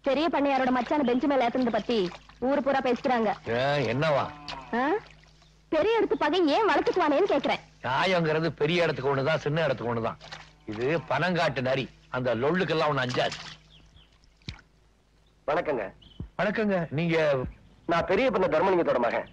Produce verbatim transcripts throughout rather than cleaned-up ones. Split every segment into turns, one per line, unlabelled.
பெரிய பண்ணையாரோட மச்சான பெஞ்சு மேல ஏத்துனத பத்தி ஊரு பூரா பேசிக்கிறாங்க.
என்னவா?
பெரிய இடத்து பகை ஏன் வளர்த்துக்குவானேன்னு கேக்குறேன்.
நியாயங்கிறது பெரிய இடத்துக்கு ஒண்ணுதான், சின்ன இடத்துக்கு ஒண்ணுதான். இது பனங்காட்டு நரி, அந்த லொள்ளுக்கெல்லாம் ஒண்ணு அஞ்சாது.
வணக்கங்க.
வணக்கங்க. நீங்க?
நான் பெரிய பண்ண தர்மலிங்கத்தோட மகன்.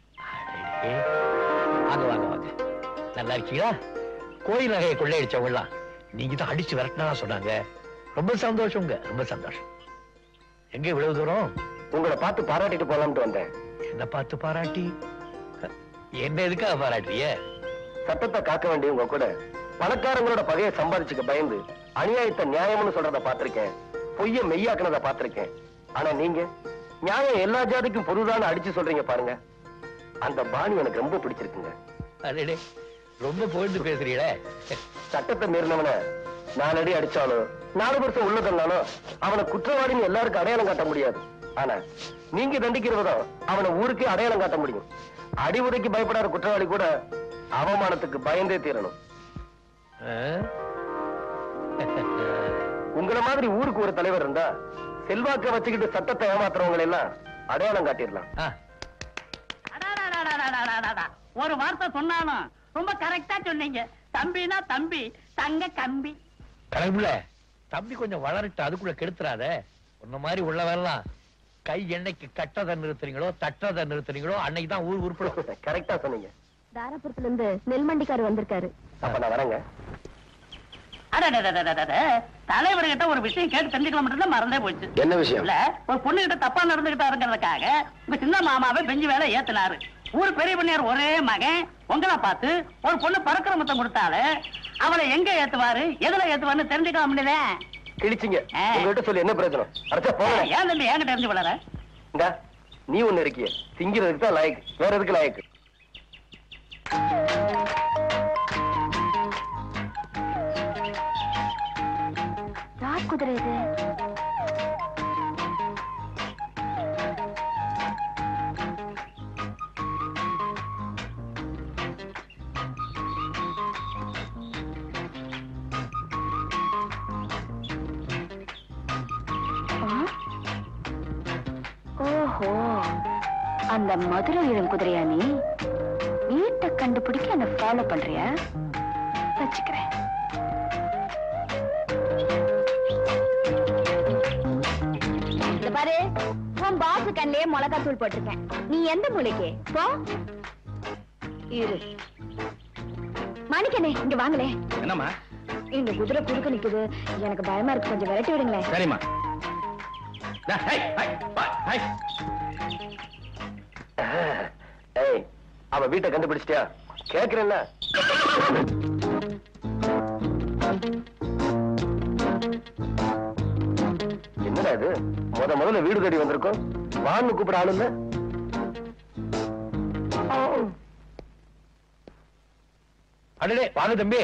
வாங்க வாங்க வாங்க. நல்லா இருக்கீங்களா? கோயில் நகையை கொள்ளையடிச்சவங்கலாம் நீங்க தான் அடிச்சு விரட்டினா சொன்னாங்க. ரொம்ப சந்தோஷங்க, ரொம்ப சந்தோஷம். எங்க இவ்வளவு தூரம்?
உங்களை பார்த்து பாராட்டிட்டு போலாம்னு வந்தேன்.
என்ன பார்த்து பாராட்டி? என்ன எதுக்காக பாராட்டிய?
சட்டத்தை காக்க வேண்டிய உங்க கூட பணக்காரங்களோட பகையை சம்பாதிச்சுக்க பயந்து அநியாயத்தை நியாயம்னு சொல்றத பாத்திருக்கேன், பொய்ய மெய்யாக்குனத பாத்திருக்கேன். ஆனா நீங்க நியாயம் எல்லா ஜாதிக்கும் பொதுதான அடிச்சு சொல்றீங்க பாருங்க. அந்த பாணி எனக்கு ரொம்ப பிடிச்சிருக்குங்க.
அடே, ரொம்ப போயிட்டு பேசுறீங்களே.
சட்டத்தை மீறினவன நாலடி அடிச்சாலும் நாலு வருஷம் உள்ள தந்தாலும் அவனை குற்றவாளின்னு எல்லாருக்கும் அடையாளம் காட்ட முடியாது. ஆனா நீங்க தண்டிக்கிறவதான் அவனை ஊருக்கே அடையாளம் காட்ட முடியும். அடிவுதைக்கு பயப்படாத குற்றவாளி கூட அவமானத்துக்கு பயந்தே தீரணும். உங்களை மாதிரி ஊருக்கு ஒரு தலைவர் இருந்தா செல்வாக்க வச்சுக்கிட்டு சட்டத்தை ஏமாத்துறவங்களை எல்லாம் அடையாளம் காட்டிடலாம்.
ஒரு வார்த்தை சொன்னாலும் ரொம்ப கரெக்டா சொன்னீங்க. தம்பினா தம்பி, தங்க கம்பி.
கடவுளே, தம்பி கொஞ்சம் வளரட்டு, அதுக்குள்ள கெடுத்துறாத. உன்ன மாதிரி உள்ளவெல்லாம் கை எண்ணெய்க்கு கட்டதை நிறுத்துறீங்களோ தட்டதை நிறுத்துறீங்களோ அன்னைக்கு தான் ஊர் உருப்படும்.
கரெக்டா சொன்னீங்க.
தாராபுரத்துல இருந்து நெல்மண்டிக்காரு வந்திருக்காரு.
அப்ப நான் வரேங்க.
தலைவர்கிட்ட ஒரு விஷயம் கேட்டு தெரிஞ்சுக்கலாம் மறந்தே போச்சு.
என்ன விஷயம்?
இல்ல, ஒரு பொண்ணு கிட்ட தப்பா நடந்துகிட்டாருங்கிறதுக்காக உங்க சின்ன மாமாவை பெஞ்சு வேலை ஏத்தினாரு. ஊர் பெரிய பண்ணியார் ஒரே மகன் உங்களை பார்த்து ஒரு பொண்ணு பறக்கிற முத்தம் கொடுத்தாரு. அவளை எங்க ஏத்துவாரு, எதுல ஏத்துவாருன்னு தெரிஞ்சுக்கலாம் முடியல.
கிழிச்சிங்க. உங்ககிட்ட சொல்லி என்ன பிரயோஜனம்?
ஏன் தம்பி என்கிட்ட தெரிஞ்சு வளர?
நீ ஒண்ணு இருக்கிய திங்கிறதுக்கு தான் லாயக்கு, வேற எதுக்கு லாயக்கு?
யார் குதிரை இது? ஓஹோ, அந்த மதுரை இளம் குதிரையா? நீ வீட்டை கண்டுபிடிக்க என்ன ஃபாலோ பண்றியா? வச்சுக்கிறேன். பாரு, உன் பாசு கண்ணிலே மிளகா தூள் போட்டிருக்கேன். நீ எந்த மூளைக்கு போ இரு. மாணிக்கனே, இங்க வாங்களே.
என்னம்மா?
இந்த குதிரை குறுக்க நிக்குது, எனக்கு பயமா இருக்கு, கொஞ்சம் விரட்டி விடுங்களேன்.
சரிம்மா. அவ வீட்டை கண்டுபிடிச்சிட்டியா? கேக்குறேன்ல. என்னடா இது, முத முதல்ல வீடு தேடி வந்திருக்கோம், வான்னு கூப்பிட ஆளு இல்ல.
அடடே, வாங்க தம்பி.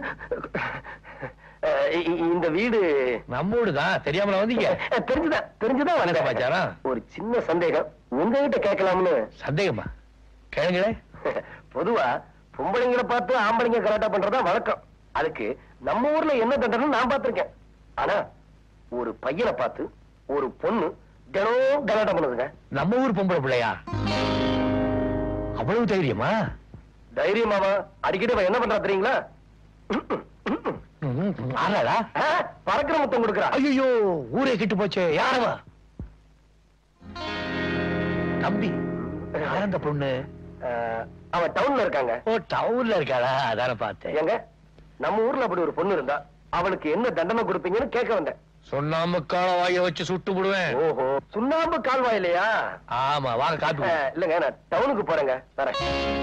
இந்த வீடு
நம்ம வீடுதான். தெரியாமல வந்தீங்க?
தெரிஞ்சுதான் தெரிஞ்சுதான் வணக்கம்
பாச்சாரா.
ஒரு சின்ன சந்தேகம் உங்ககிட்ட கேட்கலாம்னு.
சந்தேகமா? கேளுங்களே.
பொதுவா பொம்பளைங்களை பார்த்து ஆம்பளைங்க கலாட்டா பண்றதா வழக்கம். அதுக்கு நம்ம ஊர்ல என்ன தண்டனை நான் பார்த்திருக்கேன். ஆனா ஒரு பையனை பார்த்து ஒரு பொண்ணு தினம் கலாட்டா பண்ணுதுங்க.
நம்ம ஊர் பொம்பளை பிள்ளையா? அவ்வளவு தைரியமா?
தைரியமாவா? அடிக்கடி அவன் என்ன பண்றா தெரியுங்களா?
ஆறாடா
பறக்கிற முத்தம் கொடுக்குறா.
ஐயோ, ஊரே கிட்டு போச்சு. யாரவா? தம்பி, யார் அந்த பொண்ணு?
அவன் டவுன்ல இருக்காங்க.
ஓ, டவுன்ல இருக்காளா? அதான பார்த்தேன்.
எங்க நம்ம ஊர்ல அப்படி ஒரு பொண்ணு இருந்தா அவளுக்கு என்ன தண்டனை கொடுப்பீங்கன்னு கேட்க வந்தேன்.
சுண்ணாம்பு கால்வாய வச்சு சுட்டு விடுவேன்.
ஓஹோ, சுண்ணாம்பு கால்வாய் இல்லையா?
ஆமா, வாங்க காப்பி.
இல்லங்க, நான் டவுனுக்கு போறேங்க, வரேன்.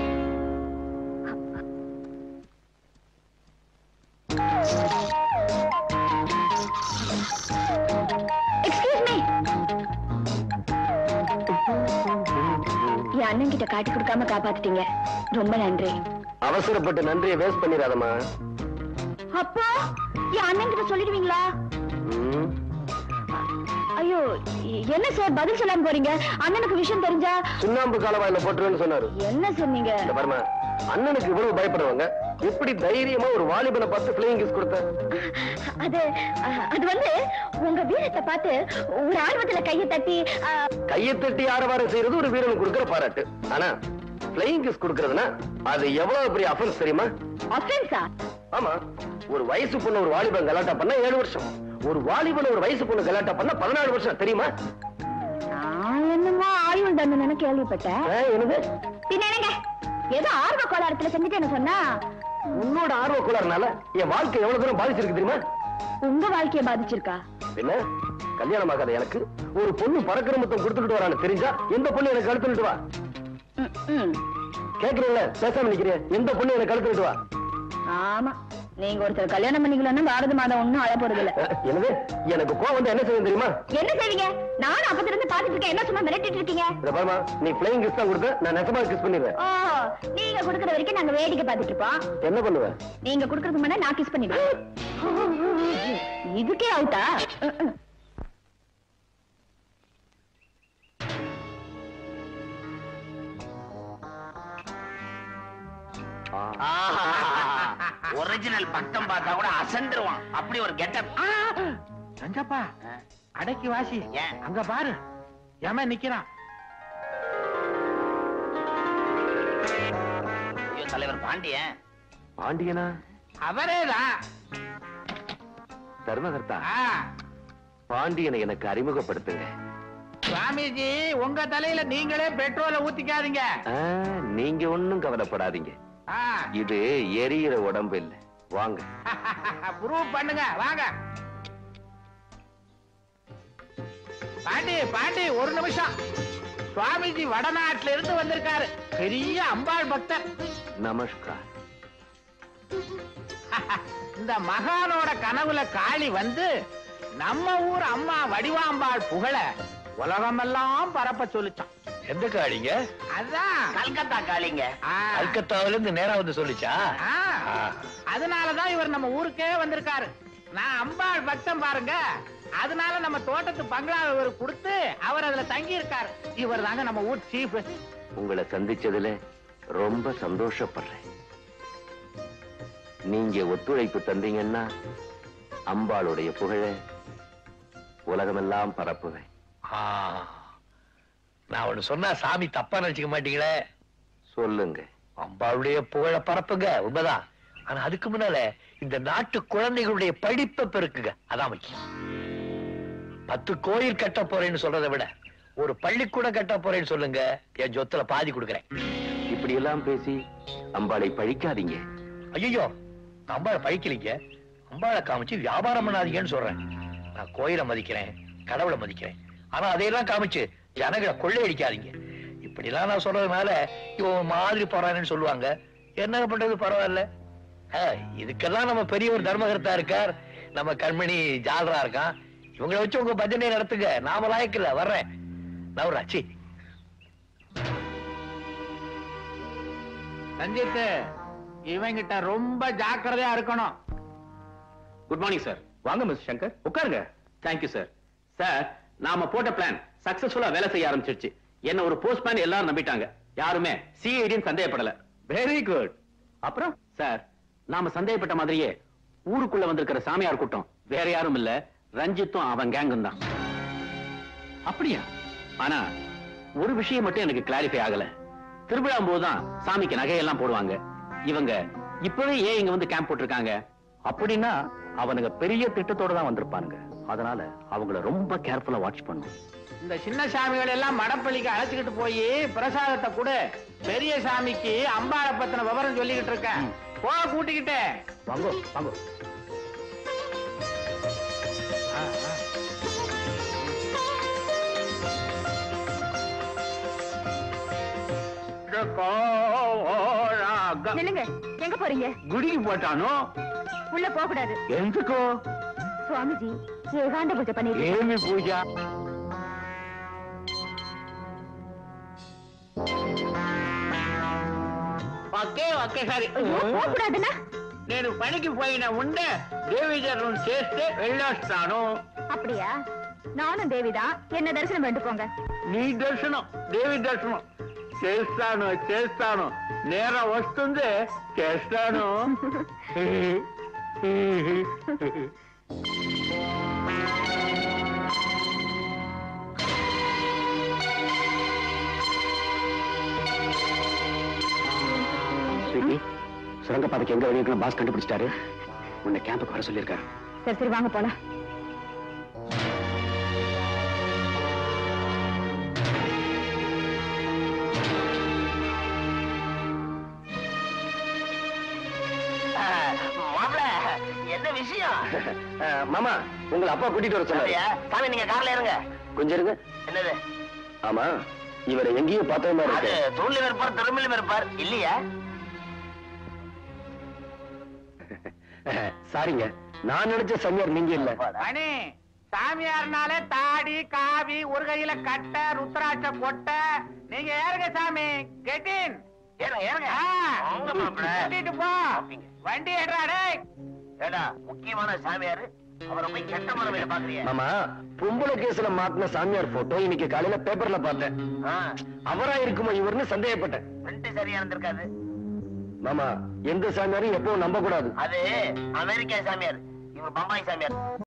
என் அண்ணன் கிட்ட காட்டி கொடுக்காம காப்பாத்திட்டீங்க, ரொம்ப நன்றி.
அவசரப்பட்டு நன்றியை வேஸ்ட் பண்ணிடாதம்மா.
அப்பா, என் அண்ணன் கிட்ட சொல்லிடுவீங்களா? ஐயோ, என்ன சார் பதில் சொல்லாம போறீங்க? அண்ணனுக்கு விஷயம் தெரிஞ்சா
சுண்ணாம்பு காலவாயில போட்டுருவேன்னு சொன்னாரு.
என்ன சொன்னீங்க?
அண்ணனுக்கு இவ்வளவு பயப்படுவாங்க, எப்படி தைரியமா ஒரு வாலிபனை பார்த்து பிளேயிங் கிஸ் கொடுத்த?
அது அது வந்து உங்க வீரத்தை பார்த்து ஒரு ஆர்வத்துல கையை தட்டி
கையை தட்டி ஆரவாரம் செய்யறது ஒரு வீரனுக்கு கொடுக்கிற பாராட்டு. ஆனா பிளேயிங் கிஸ் கொடுக்கறதுனா அது எவ்வளவு பெரிய அஃபென்ஸ் தெரியுமா?
அஃபென்ஸா?
ஆமா, ஒரு வயசு பொண்ணு ஒரு வாலிபன் கலாட்டா பண்ணா ஏழு வருஷம், ஒரு வாலிபன் ஒரு வயசு பொண்ணு கலாட்டா பண்ணா பதினாலு வருஷம். தெரியுமா?
நான் என்னமோ ஆயுள் தண்டனை கேள்விப்பட்டேன்.
என்னது?
பின்னங்க ஏதோ ஆர்வ கோளாறுல செஞ்சுட்டேன்னு சொன்னா?
உன்னோட ஆர்வ கோளாறுனால என் வாழ்க்கை எவ்வளவு தூரம் பாதிச்சிருக்கு தெரியுமா?
உங்க வாழ்க்கையை பாதிச்சிருக்கா?
என்ன கல்யாணம் ஆகாத எனக்கு ஒரு பொண்ணு பறக்கிற மொத்தம் கொடுத்துட்டு வரான்னு தெரிஞ்சா எந்த பொண்ணு எனக்கு கழுத்துட்டு வா? கேக்குறீங்களா? பேசாம நிக்கிறேன். எந்த பொண்ணு எனக்கு கழுத்துட்டு வா?
ஆமா, நீங்க ஒருத்தர் கல்யாணம் பண்ணிக்கலன்னா பாரத மாதம் ஒண்ணும் அழ போறது இல்ல.
எனவே எனக்கு கோவம் வந்து என்ன செய்யும் தெரியுமா?
என்ன செய்வீங்க? நானும் அப்பத்துல இருந்து பாத்துட்டு இருக்கேன். என்ன சும்மா மிரட்டிட்டு இருக்கீங்க?
பாருமா, நீ பிளைங் கிஸ் தான் கொடுத்த, நான் நெசமா கிஸ் பண்ணிடுவேன்.
ஓ, நீங்க குடுக்கற வரைக்கும் நாங்க வேடிக்கை பாத்துட்டு இருப்போம்.
என்ன பண்ணுவேன்?
நீங்க குடுக்கறதுக்கு முன்னாடி நான் கிஸ் பண்ணிடுவேன். இதுக்கே அவுட்டா?
ஒரிஜினல் பக்கம் பார்த்தா கூட அசந்துருவான். அப்படி ஒரு கெட்டப்.
சங்கப்பா, அடக்கி வாசி. அங்க பாரு, ஏமா நிக்கிறான்.
ஐயோ, தலைவர் பாண்டியன்.
பாண்டியனா?
அவரேதான்.
தர்மகர்த்தா, பாண்டியனை எனக்கு அறிமுகப்படுத்துங்க.
சுவாமிஜி, உங்க தலையில நீங்களே பெட்ரோலை ஊத்திக்காதீங்க.
நீங்க ஒண்ணும் கவலைப்படாதீங்க. இது எரியிற உடம்பு இல்ல. வாங்க
ப்ரூவ் பண்ணுங்க. வாங்க பாண்டி, பாண்டி ஒரு நிமிஷம். சுவாமிஜி வடநாட்டுல இருந்து வந்திருக்காரு. பெரிய அம்பாள் பக்தர்.
நமஸ்கார்.
இந்த மகானோட கனவுல காளி வந்து நம்ம ஊர் அம்மா வடிவாம்பாள் புகழ உலகமெல்லாம் பரப்ப சொல்லிச்சான்.
எந்த காளிங்க?
அதான்
கல்கத்தா காளிங்க.
கல்கத்தாவில இருந்து நேரா வந்து சொல்லிச்சா?
அதனாலதான் இவர் நம்ம ஊருக்கே வந்திருக்காரு. நான் அம்பாள் பக்தம் பாருங்க. அதனால நம்ம தோட்டத்து பங்களாவை இவர் கொடுத்து அவர் அதுல தங்கி இருக்காரு. இவர் தாங்க நம்ம ஊர் சீஃப்.
உங்களை சந்திச்சதுல ரொம்ப சந்தோஷப்படுறேன். நீங்க ஒத்துழைப்பு தந்தீங்கன்னா அம்பாளுடைய புகழ உலகமெல்லாம் பரப்புவேன்.
நான் ஒண்ணு சொன்னா சாமி தப்பா நினைச்சுக்க மாட்டீங்களே?
சொல்லுங்க.
அம்பாளுடைய புகழ பரப்புங்க, உண்மைதான். ஆனா அதுக்கு முன்னால இந்த நாட்டு குழந்தைகளுடைய படிப்பை பெருக்குங்க, அதான் முக்கியம். பத்து கோயில் கட்ட போறேன்னு சொல்றதை விட ஒரு பள்ளிக்கூடம் கட்ட போறேன்னு சொல்லுங்க, என் சொத்துல பாதி கொடுக்குறேன்.
இப்படி எல்லாம் பேசி அம்பாளை பழிக்காதீங்க.
ஐயோ, அம்பாளை பழிக்கலீங்க, அம்பாளை காமிச்சு வியாபாரம் பண்ணாதீங்கன்னு சொல்றேன். நான் கோயிலை மதிக்கிறேன், கடவுளை மதிக்கிறேன். ஆனா அதையெல்லாம் காமிச்சு ஜனங்களை கொள்ளையடிக்காதீங்க. இப்படி எல்லாம் நான் சொல்றதுனால இவன் மாதிரி போறான்னு சொல்லுவாங்க. என்ன பண்றது, பரவாயில்ல. இதுக்கெல்லாம் நம்ம பெரிய ஒரு தர்மகர்த்தா இருக்கார், நம்ம கண்மணி ஜாலரா இருக்கான். இவங்களை வச்சு உங்க பஜனை நடத்துங்க. நாம லாயக்கில்ல, வர்றேன். நவராச்சி ரஞ்சித், இவங்கிட்ட ரொம்ப ஜாக்கிரதையா இருக்கணும்.
Good morning sir. வாங்க மிஸ்டர் சங்கர், உட்காருங்க. Thank you sir. சார், நாம போட்ட பிளான் சக்சஸ்ஃபுல்லா வேலை செய்ய ஆரம்பிச்சிருச்சு. என்ன ஒரு போஸ்ட்மேன் எல்லாரும் நம்பிட்டாங்க. யாருமே சிஐடின்னு சந்தேகப்படல. Very good. அப்புறம் சார், நாம சந்தேகப்பட்ட மாதிரியே ஊருக்குள்ள வந்திருக்கிற சாமியார் கூட்டம் வேற யாரும் இல்ல, ரஞ்சித்தும் அவன் கேங்கும் தான். அப்படியா? ஆனா ஒரு விஷயம் மட்டும் எனக்கு கிளாரிஃபை ஆகல. திருவிழா போதுதான் சாமிக்கு நகையெல்லாம் போடுவாங்க. இவங்க இப்பவே ஏன் இங்க வந்து கேம்ப் போட்டிருக்காங்க? அப்படின்னா அவனுங்க பெரிய திட்டத்தோட தான் வந்திருப்பானுங்க. அதனால அவங்கள ரொம்ப கேர்ஃபுல்லா வாட்ச் பண்ணும்.
இந்த சின்ன சாமிகள் எல்லாம் மடப்பள்ளிக்கு அழைச்சுக்கிட்டு போய் பிரசாதத்தை கூட பெரிய சாமிக்கு அம்பாளை பத்தின விவரம் சொல்லிக்கிட்டு இருக்கேன். போ, கூட்டிக்கிட்டே
வாங்கோ வாங்கோ.
நில்லுங்க, எங்க போறீங்க?
குடிக்கு போட்டானோ?
உள்ள போக கூடாது.
எந்துக்கோ?
சுவாமிஜி ஏகாந்த பூஜை பண்ணிட்டு
ஏமி பூஜா?
ఒకే ఒకేసారి
పోకూడదనా?
నేను పనికి పోయిన ఉండే దేవి దర్శనం చేస్తే వెళ్ళొస్తాను.
அப்படியா? நானும் தேவிதான். என்ன தரிசனம் பண்ணிட்டு போங்க.
నీ దర్శనం, దేవి దర్శనం చేస్తాను చేస్తాను. నేరం వస్తుంది చేస్తాను.
சுரங்கப்பாதைக்கு எங்க வழி இருக்குன்னு பாஸ் கண்டுபிடிச்சிட்டாரு. உன்னை கேம்புக்கு வர சொல்லியிருக்காரு.
சரி சரி வாங்க போலாம்.
என்ன விஷயம்? மாமா உங்களை அப்பா கூட்டிட்டு வர சொன்னாரு. சாமி நீங்க கார்ல இருங்க. கொஞ்சம் இருங்க. என்னது? ஆமா இவரை எங்கேயும் பார்த்த மாதிரி இருக்கு. தூண்ல இருப்பார், திரும்பிலும் இருப்பார் இல்லையா? சாரிங்க, நான் நினைச்ச சாமியார் நீங்க இல்ல.
அண்ணே சாமியார்னாலே தாடி காவி ஒரு கையில கட்ட ருத்ராட்ச கொட்ட. நீங்க ஏறுங்க சாமி. கெட்டின் போ வண்டி ஏறாடே.
முக்கியமான சாமியார் அவரை போய் கெட்ட முறையில பாக்குறீங்க. மாமா பொம்பளை கேஸ்ல மாத்தின சாமியார் போட்டோ இன்னைக்கு காலையில பேப்பர்ல பார்த்தேன். அவரா இருக்குமோ இவர்னு சந்தேகப்பட்டேன். ரெண்டு சரியா இருந்திருக்காது. மாமா எந்த சாமியாரும் எப்பவும் நம்ப கூடாது. அது அமெரிக்கா சாமியார், இவர் பம்பாய் சாமியார்.